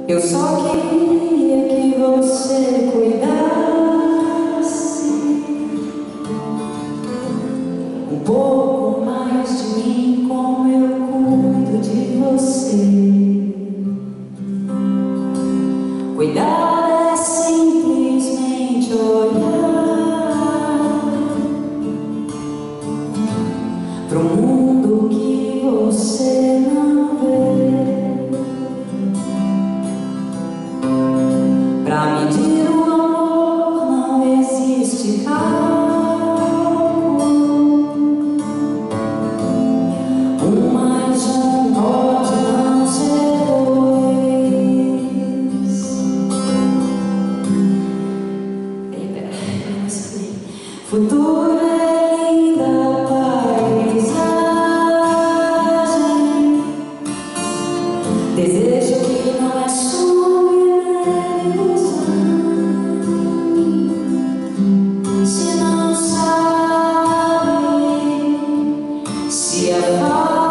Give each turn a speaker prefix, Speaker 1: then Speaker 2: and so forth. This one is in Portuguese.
Speaker 1: Eu só queria que você cuidasse um pouco mais de mim, como eu cuido de você. Cuidar é simplesmente olhar pro mundo que você não vê. Pra medir o amor não existe cálculo. 1 mais 1 pode não ser 2. Futuro é linda paisagem. Desejo que não é sonho e nem ilusão. Se não sabe se a